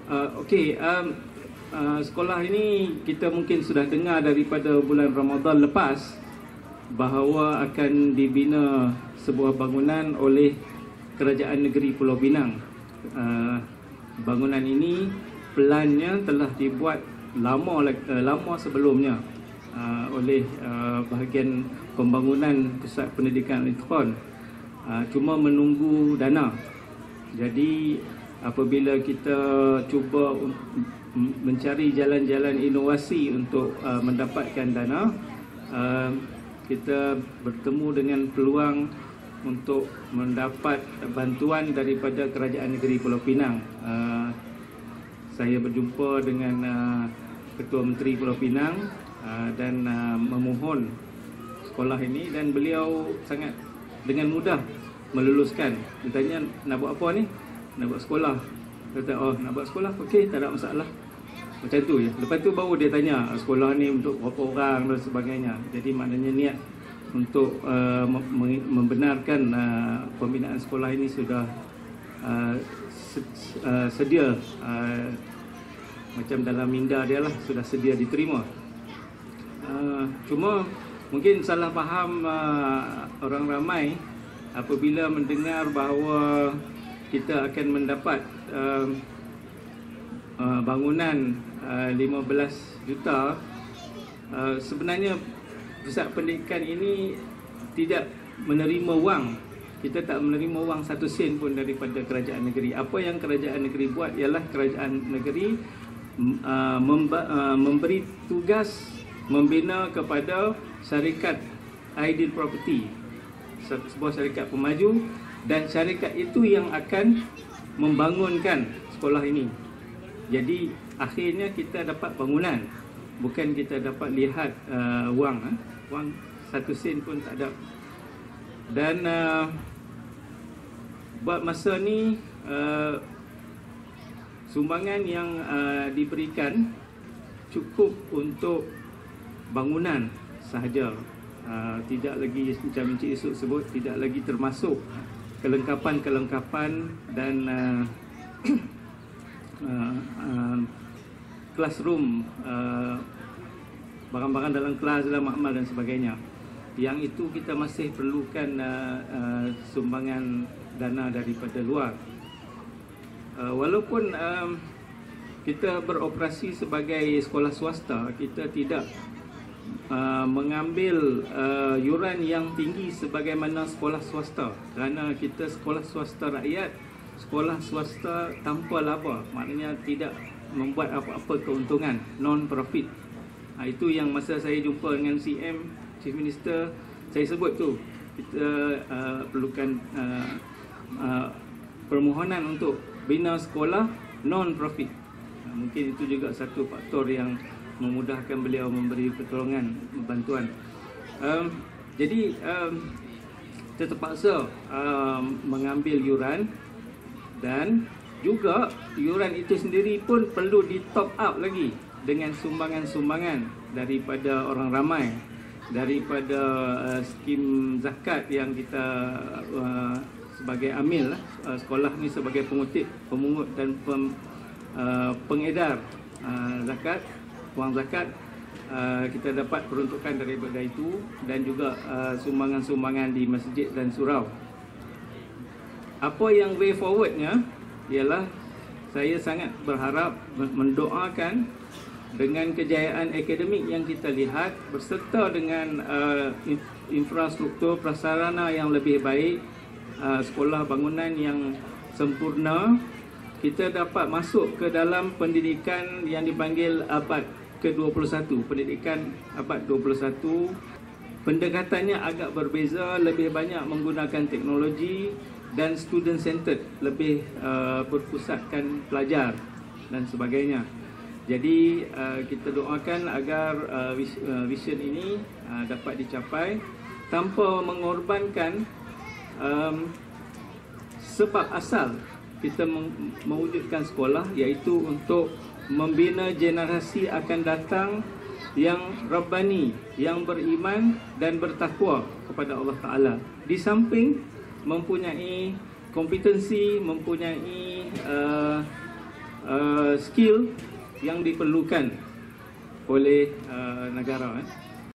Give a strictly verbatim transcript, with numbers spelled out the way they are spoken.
Uh, Okey, um, uh, sekolah ini kita mungkin sudah dengar daripada bulan Ramadan lepas bahawa akan dibina sebuah bangunan oleh Kerajaan Negeri Pulau Pinang. Uh, bangunan ini plannya telah dibuat lama uh, lama sebelumnya uh, oleh uh, bahagian pembangunan Pusat Pendidikan Al-Ikhwan. Uh, cuma menunggu dana. Jadi apabila kita cuba mencari jalan-jalan inovasi untuk uh, mendapatkan dana, uh, kita bertemu dengan peluang untuk mendapat bantuan daripada Kerajaan Negeri Pulau Pinang. Uh, saya berjumpa dengan uh, Ketua Menteri Pulau Pinang uh, dan uh, memohon sekolah ini, dan beliau sangat dengan mudah meluluskan. Dia tanya, nak buat apa ni? Nak buat sekolah. Kata, oh nak buat sekolah, okey, tak ada masalah. Macam tu je. Lepas tu baru dia tanya, sekolah ni untuk berapa orang dan sebagainya. Jadi maknanya niat untuk uh, membenarkan uh, pembinaan sekolah ini sudah uh, uh, sedia, uh, macam dalam minda dia lah, sudah sedia diterima. Uh, cuma mungkin salah faham uh, orang ramai apabila mendengar bahawa kita akan mendapat uh, uh, bangunan uh, lima belas juta. Uh, sebenarnya pusat pendidikan ini tidak menerima wang. Kita tak menerima wang satu sen pun daripada kerajaan negeri. Apa yang kerajaan negeri buat ialah kerajaan negeri uh, memba- uh, memberi tugas membina kepada syarikat Aidil Property, sebuah syarikat pemaju, dan syarikat itu yang akan membangunkan sekolah ini. Jadi akhirnya kita dapat bangunan, bukan kita dapat lihat uh, wang eh? Wang satu sen pun tak ada. Dan uh, buat masa ni uh, sumbangan yang uh, diberikan cukup untuk bangunan sahaja. Uh, tidak lagi, macam Encik Isuk sebut, tidak lagi termasuk kelengkapan-kelengkapan dan uh, uh, uh, classroom, uh, barang-barang dalam kelas, dalam makmal dan sebagainya. Yang itu kita masih perlukan uh, uh, sumbangan dana daripada luar. Uh, walaupun um, kita beroperasi sebagai sekolah swasta, kita tidak Uh, mengambil uh, yuran yang tinggi sebagaimana sekolah swasta, kerana kita sekolah swasta rakyat, sekolah swasta tanpa laba, maknanya tidak membuat apa-apa keuntungan, non-profit. uh, Itu yang masa saya jumpa dengan C M, Chief Minister, saya sebut tu, kita uh, perlukan uh, uh, permohonan untuk bina sekolah non-profit. uh, Mungkin itu juga satu faktor yang memudahkan beliau memberi pertolongan, bantuan. Um, jadi um, kita terpaksa um, mengambil yuran, dan juga yuran itu sendiri pun perlu di top up lagi dengan sumbangan-sumbangan daripada orang ramai, daripada uh, skim zakat yang kita uh, sebagai amil lah, uh, sekolah ni sebagai pengutip, pemungut dan pem, uh, pengedar uh, zakat, wang zakat. uh, kita dapat peruntukan daripada itu, dan juga uh, sumbangan-sumbangan di masjid dan surau. Apa yang way forwardnya ialah saya sangat berharap, mendoakan dengan kejayaan akademik yang kita lihat berserta dengan uh, infrastruktur prasarana yang lebih baik, uh, sekolah bangunan yang sempurna, kita dapat masuk ke dalam pendidikan yang dipanggil abad ke dua puluh satu, pendidikan abad dua puluh satu. Pendekatannya agak berbeza, lebih banyak menggunakan teknologi dan student centered, lebih uh, berpusatkan pelajar dan sebagainya. Jadi uh, kita doakan agar uh, vision ini uh, dapat dicapai tanpa mengorbankan um, sebab asal kita mewujudkan sekolah, iaitu untuk membina generasi akan datang yang Rabbani, yang beriman dan bertakwa kepada Allah Ta'ala. Di samping mempunyai kompetensi, mempunyai uh, uh, skill yang diperlukan oleh uh, negara. Eh.